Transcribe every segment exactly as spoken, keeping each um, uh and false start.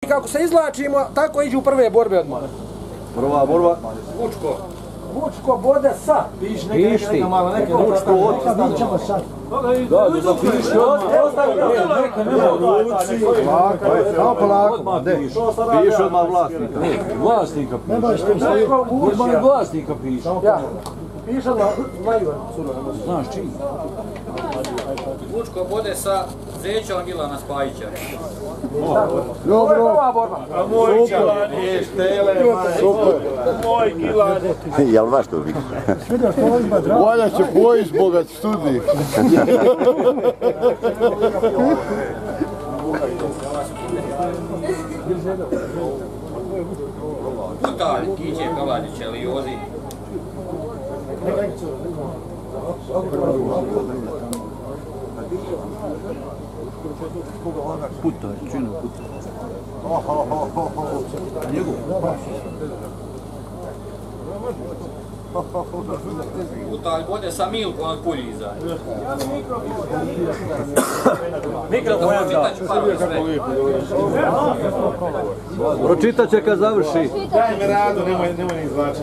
Kako se izvlačimo, tako iđu prve borbe odmah. Prva borba. Vučko. Vučko bode sa. Piš neka, neka malo, neka Vučko od. Neka vićemo sad. Da, da piši odmah. Neka nema ruci. Samo polako. Piši odmah vlasnika. Vlasnika piši. Ne baš tim stoji. Odmah vlasnika piši. Piši odmah, znaju. Znaš čim? Vučko bode sa Zećom Milana Spajića. Ovo je prva borba. Moj kilan je štele, super. Moj kilan. Jel vaš to vidiš? Valja će bojiš bogat studi. Kutalj, Kiće, Kaladić, Eliozi. Putaj, činu putaj. Kutalj bode sa Milkom od Puljiza. Mikrofon da. Pročitat će kad završi. Daj mi radu, nemoj ni izvlačiti.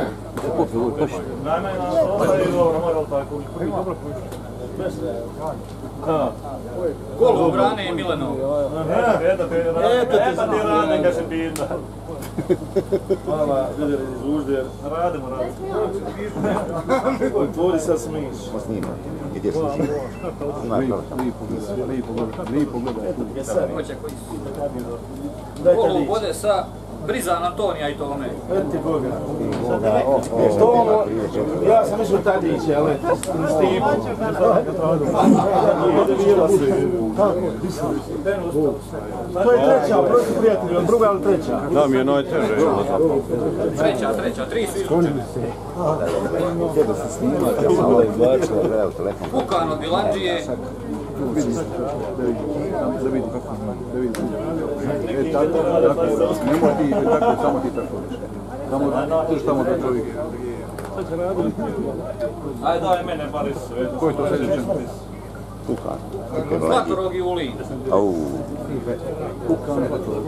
Kolo brane je Milanov. Eto ti rane kad se bidna. Hvala, ljudi iz Užde, radimo, radimo. Otvori sad smiš. Pa snima. Gdje sliči? Lipo gledaj. Kolo bode sa Brizan Antonija i Tome. Eti Boga. Tomo, ja sam mislio Tadić, ali Stipu. To je treća, prosti prijatelji, od druga, ali treća. Da, mi je najteže. Treća, treća, tri su izlučene. Pukan od Bilandžije. Da vidim kako, da vidim. E, tako, tako, nemoj ti, tako, samo ti tako. Samo, drž tamo da čovjek. Ajde, daj mene, Baris. Ko je to sljedeće? Pukan. Zlatorog i Ulin. Au. Pukan, Zlatorog.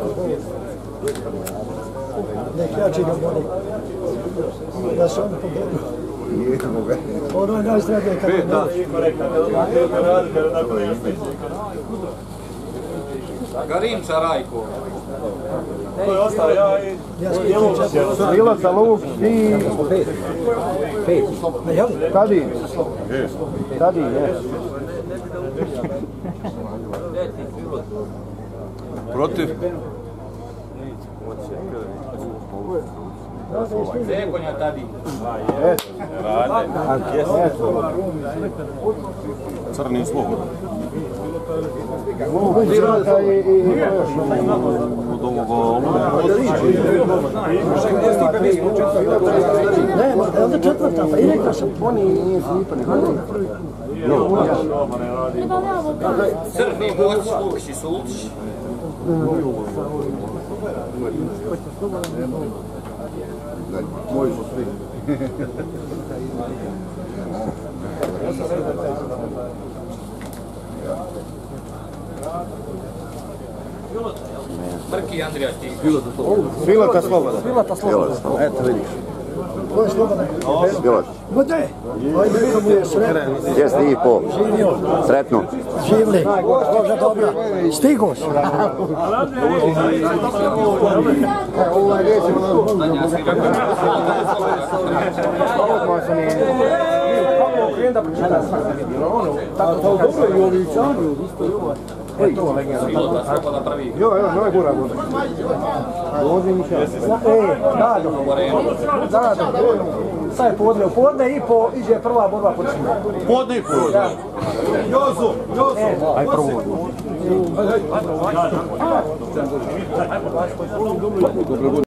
Nek jači ga boli. Da se on poboli. Ono je najstradnije kada je Peta. Garimča Rajko. Ko je ostao, ja i... Svila za luk i... Pet. Tadi. Tadi, jes. Protiv? Zekonja Tadi. Crni slobodno. Zirata i... Od ovoga... Ne, onda četvrta, pa i rekao sam, oni nije slipa, nego. Crni Boć, Lukić i Sulčić. Moji su svi. Brki Andrija Štić. Svilata slobodna. Svilata slobodna. Eto vidiš. Ko je slobodan? Svilac. Bude. Ajde, neka mu je sretno. Gdje si i po? Živio. Sretno. Živli. Bože dobra. Stigoš. Ovo je reći ono. Kako okren da pročita svaka vidjela, ono, tako to dobro i ovi čani, isto i ovo. E, to legenda. Silota, slobodna prvi. Jo, jo, no je gura gura. Ovdje ništa. E, Dado. Dado. Sad je podne, u podne i po, iđe prva borba počinje. Podne i podne. Jozo, Jozo. Aj prvo. Dobro.